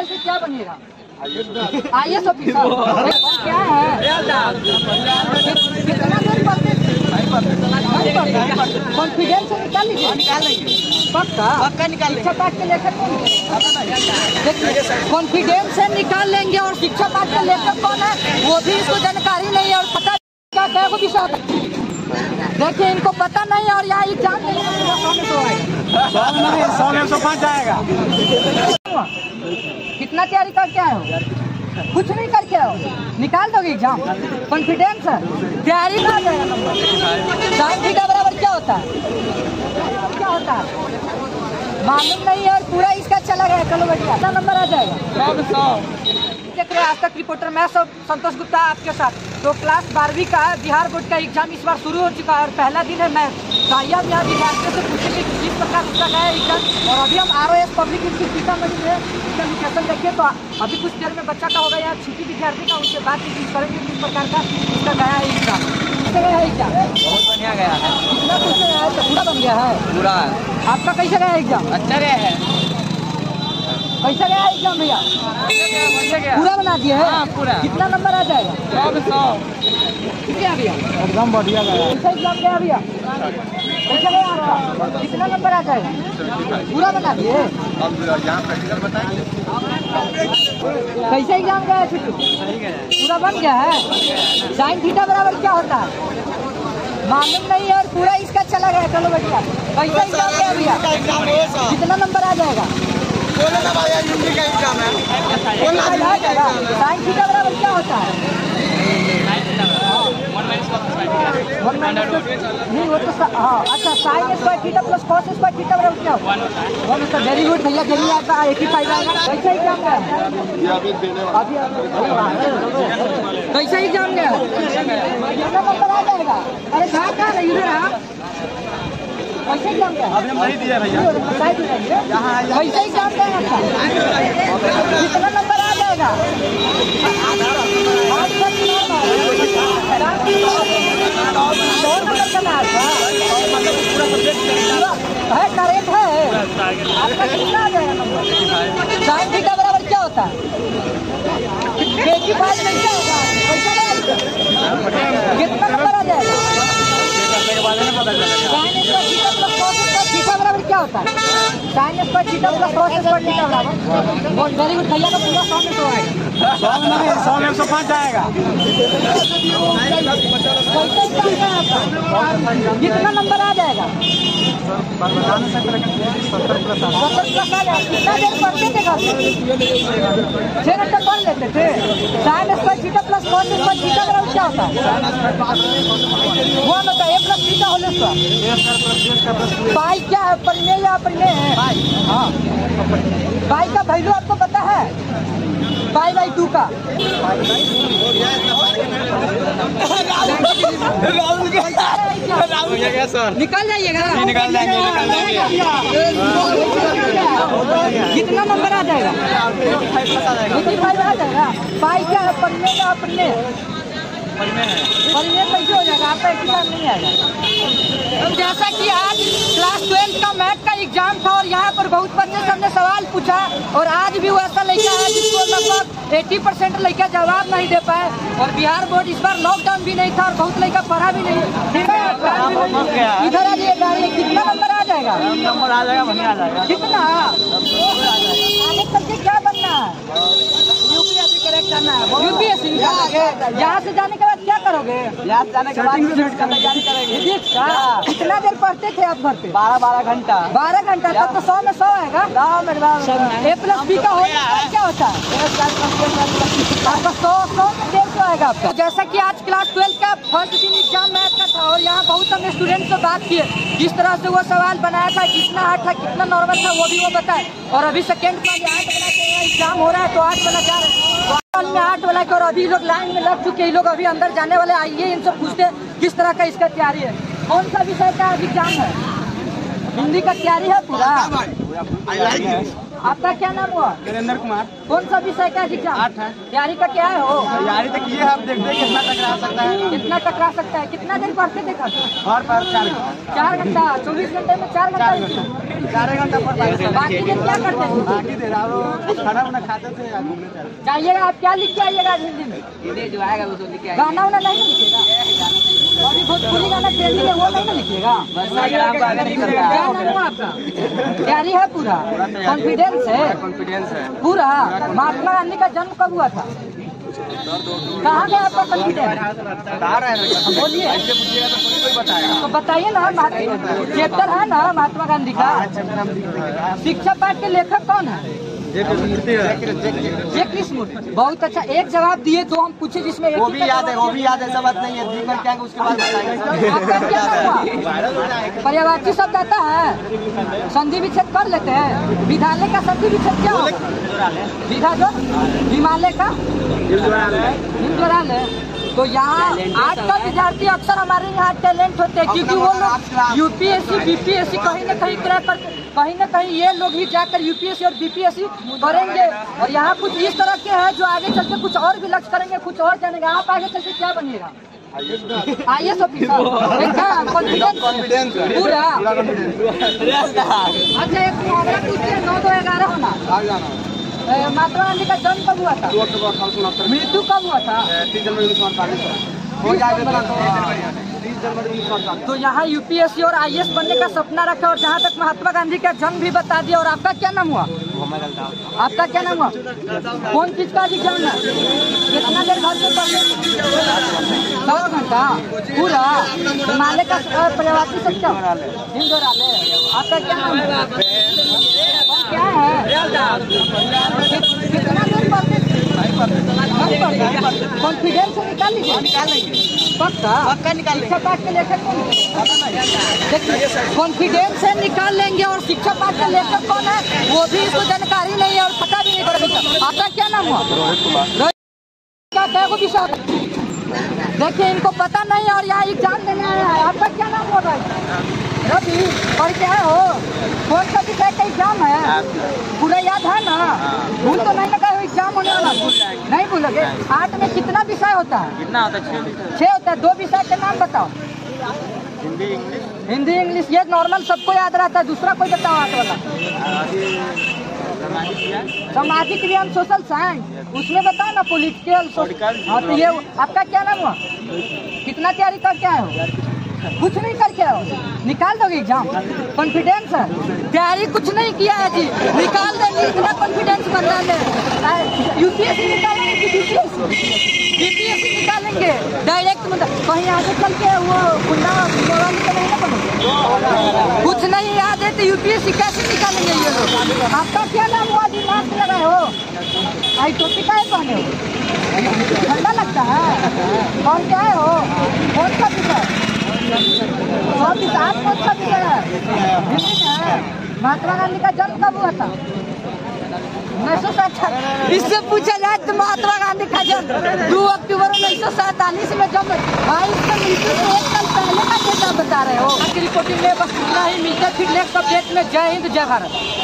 से क्या बनेगा? IAS ऑफिसर क्या है? कितना देर पढ़ते? कॉन्फिडेंस से निकाल लीजिए। पक्का निकाल लेंगे। शिक्षा पाठ के लेकर कॉन्फिडेंस से निकाल लेंगे। और शिक्षा पाठ का लेकर कौन है वो भी इसको जानकारी नहीं है और पता क्या देखिए इनको पता नहीं और यहाँ एग्जाम 100 जाएगा। कितना तैयारी करके आए हो? कुछ नहीं करके आओ, निकाल दोगे एग्जाम? कॉन्फिडेंस है, तैयारी ना जाएगा नंबर। साइन थीटा बराबर क्या होता है? क्या होता है मालूम नहीं है और पूरा इसका चला गया। चलो बढ़िया, कितना नंबर आ जाएगा? 100। देख रहे आज तक रिपोर्टर मैं संतोष गुप्ता आपके साथ। तो क्लास 12वीं का बिहार बोर्ड का एग्जाम इस बार शुरू हो चुका है और पहला दिन है। मैं यहाँ विद्यार्थियों से पूछेंगे कि किस प्रकार उसका गया एग्जाम। और अभी हम ROS पब्लिक स्कूल सीतामढ़ी में इसका लोकेशन देखिए तो अभी कुछ देर में बच्चा का होगा यहाँ छुट्टी विद्यार्थी का, उनसे बातचीत करेंगे किस प्रकार का इसका गया है एग्जाम। कैसे गया है एग्जाम? बहुत बढ़िया गया है। कितना कुछ गया है? पूरा बन गया है? पूरा। आपका कैसे गया एग्जाम? अच्छा गया है। कैसा गया एग्जाम भैया? पूरा बना दिया है? हाँ, पूरा। कितना नंबर आ जाएगा? 100। क्या भैया? एकदम बढ़िया गया। कैसा एग्जाम गया भैया? कैसा गया आपका? कितना नंबर आ जाएगा? पूरा बना दिए? कैसा एग्जाम गया छोटू? पूरा बन गया है? साइन थीटा बराबर क्या होता है मालूम नहीं है और पूरा इसका चला गया। चलो बढ़िया, कैसा एग्जाम गया भैया? कितना नंबर आ जाएगा? हिंदी का एग्जाम है। साइन थीटा बराबर क्या होता है? नहीं वो तो हाँ अच्छा, sine square theta plus cos square theta बराबर क्या होता है? वेरी गुड भैया, जल्दी आपका 85 आएगा। कैसा एग्जाम गया? कैसा एग्जाम गया? कितना नंबर आ जाएगा? अरे कहाँ रही उधर? कैसे एग्जाम गया? अभी नहीं दिया भैया। कैसे एग्जाम गया आपका? कितना नंबर आ जाएगा? है करेक्ट है। आपका कितना आ जाएगा नंबर? साइन थीटा बराबर क्या होता है? देखिए बात में क्या होगा? कितना नंबर आ जाएगा? Sine square theta plus cos square theta बराबर क्या होता है? Sine square theta plus cos square theta बराबर। बहुत वेरी गुड भैया का पूरा 100 में 100 आएगा। 100 में 105 जाएगा। कितना नंबर आ जाएगा? 70 प्लस आ जाएगा। कितना देर पढ़ते थे घर में? 6 घंटे पढ़ लेते थे। Sine square theta plus cos square theta बराबर क्या होता है? वो होता है A plus theta whole square. Pi क्या है? परिमेय या अपरिमेय है? हाँ, पाई का वैल्यू आपको पता है? पाई/2 का निकल जाइएगा। निकाल देंगे। कितना नंबर आ जाएगा? 85 आ जाएगा। पाई क्या है? परिमेय या अपरिमेय? परिमेय कैसे हो जाएगा? आपका 85 नहीं आएगा। जैसा कि आज क्लास 12 का मैथ का एग्जाम था और यहाँ पर बहुत बच्चे से हमने सवाल पूछा और आज भी वो ऐसा लड़का है जिसको लगभग 80% लड़का जवाब नहीं दे पाए। और बिहार बोर्ड इस बार लॉकडाउन भी नहीं था और बहुत लड़का पढ़ा भी नहीं। इधर आ जाइएगा। कितना नंबर आ जाएगा? नंबर आ जाएगा, बढ़िया आ जाएगा। कितना आगे करके क्या बनना है? यूपीएससी करेक्ट करना है। यूपीएससी यहाँ से जाने के बाद क्या करोगे? यहाँ से जाने के बाद तैयारी करेंगे। कितना देर पढ़ते थे आप घर पे? 12 घंटा। 12 घंटा तब तो 100 में 100 आएगा। A प्लस B का होगा क्या होता है? आपका 100 में 150 आएगा आपका। जैसा कि आज क्लास 12 का फर्स्ट दिन एग्जाम मैथ का था और यहाँ बहुत हमने स्टूडेंट से बात किए किस तरह से वो सवाल बनाया था, कितना हार्ड था, कितना नॉर्मल था, वो भी वो बताए। और अभी सेकेंड का 8 वाला एग्जाम हो रहा है तो 8 वाला जा रहे हैं। 8 वाला और अभी लोग लाइन में लग चुके हैं। लोग अभी अंदर जाने वाले। आइए इनसे पूछते किस तरह का इसका तैयारी है। कौन सा विषय का एग्जाम है? हिंदी का तैयारी है पूरा? आपका क्या नाम हुआ? वीरेंद्र कुमार। कौन सा विषय का एग्जाम? 8 है। तैयारी का क्या है हो? तैयारी तो किए आप देखते हैं कितना टकरा सकता है। कितना टकरा सकता है? कितना देर पढ़ते देखा? और पर 4 घंटा 24 घंटे में 4 घंटा 4 घंटा पढ़। बाकी दिन क्या करते थे? बाकी देर खाना वाना खाते थे या घूमने चलते। जाइएगा आप क्या लिख के आइएगा हिंदी में? जो आएगा वो लिख के गाना वाना नहीं लिखेगा? अभी भोजपुरी गाना ट्रेंडिंग है वो नहीं लिखिएगा? क्या नाम हुआ आपका? तैयारी है पूरा? कॉन्फिडेंस है? कॉन्फिडेंस है पूरा। महात्मा गांधी का जन्म कब हुआ था? कहाँ गया आपका कॉन्फिडेंस? बोलिए तो बताइए ना। चैप्टर है ना महात्मा गांधी का? शिक्षा पाठ के लेखक कौन है? जे कृष्णमूर्ति। बहुत अच्छा। एक जवाब दिए दो हम पूछे जिसमें वो भी याद है ऐसा बात नहीं है। जीवन क्या है उसके बाद बताएंगे। आपका क्या नाम हुआ? पर्यायवाची शब्द आता है? संधि विच्छेद कर लेते हैं? विद्यालय का संधि विच्छेद क्या होगा? विधा जो हिमालय का हिंदुरालय। तो यहाँ आज का विद्यार्थी अक्सर हमारे यहाँ टैलेंट होते हैं क्योंकि वो लोग यूपीएससी बीपीएससी कहीं न कहीं क्रैक करते। कहीं न कहीं ये लोग ही जाकर यूपीएससी और बीपीएससी करेंगे और यहाँ कुछ इस तरह के हैं जो आगे चल के कुछ और भी लक्ष्य करेंगे, कुछ और जानेंगे। आप आगे चल के क्या बनिएगा? IAS officer. कॉन्फिडेंस पूरा। अच्छा एक मुहावरा पूछिए 9-2-11 होना। महात्मा गांधी का जन्म कब हुआ था? 2 अक्टूबर 1869। मृत्यु कब हुआ था? 30 जनवरी 1948। हो जाएगा 30 जनवरी 1948। तो यहाँ यूपीएससी और IAS बनने का सपना रखा और जहाँ तक महात्मा गांधी का जन्म भी बता दिया। और आपका क्या नाम हुआ? आपका क्या नाम हुआ? कौन चीज का एग्जाम है? कितना देर घर से पढ़े? 7 घंटा पूरा। हिमालय का पर्यायवाची शब्द क्या? हिंदुरालय। आपका क्या नाम है? क्या है? कितना देर पढ़ते? कॉन्फिडेंस से निकाल लीजिए। पक्का निकाल। शिक्षा पाठ के लेखक कौन है? देखिए कॉन्फिडेंस से निकाल लेंगे। और शिक्षा पाठ के लेखक कौन है वो भी इसको जानकारी नहीं है और पता भी नहीं पड़ेगा। आपका क्या नाम हुआ? देखिए इनको पता नहीं है और यहाँ एग्जाम देने आया है। आपका क्या नाम हुआ भाई? रवि। पढ़ के आए हो? कौन सा विषय का एग्जाम है? पूरा याद है ना? भूल तो नहीं लगा एग्जाम होने वाला? नहीं भूलोगे। 8 में कितना विषय होता है? कितना होता है? 6 होता है। 2 विषय के नाम बताओ। हिंदी इंग्लिश ये नॉर्मल सबको याद रहता है। दूसरा कोई बताओ आठ वाला। सामाजिक विज्ञान सोशल साइंस उसमें बताओ ना। पॉलिटिकल। हाँ तो ये आपका क्या नाम हुआ? कितना तैयारी करके आए हो? कुछ नहीं करके आओ। निकाल दोगे एग्जाम? कॉन्फिडेंस है? तैयारी कुछ नहीं किया है जी, निकाल देंगे। इतना कॉन्फिडेंस बनना है। यूपीएससी निकालेंगे कि बीपीएससी निकालेंगे डायरेक्ट। मतलब कहीं आगे चल के वो गुंडा निकलेंगे ना बनो। कुछ नहीं याद है तो यूपीएससी कैसे निकालेंगे ये लोग? आपका क्या नाम हुआ जी? मास्क लगाए हो? आई टोपी का पहने हो? ठंडा लगता है? कौन क्या है हो? कौन सा विषय? कौन सा विषय है? हिंदी में है। महात्मा गांधी का जन्म कब हुआ था? 1947। इससे पूछा जाए तो महात्मा गांधी का जन्म 2 अक्टूबर 1947 में जन्म। भाई इसका मृत्यु से 1 साल पहले का डेटा बता रहे हो। आज की रिपोर्टिंग में बस इतना ही। मिलते फिर नेक्स्ट अपडेट में। जय हिंद जय भारत।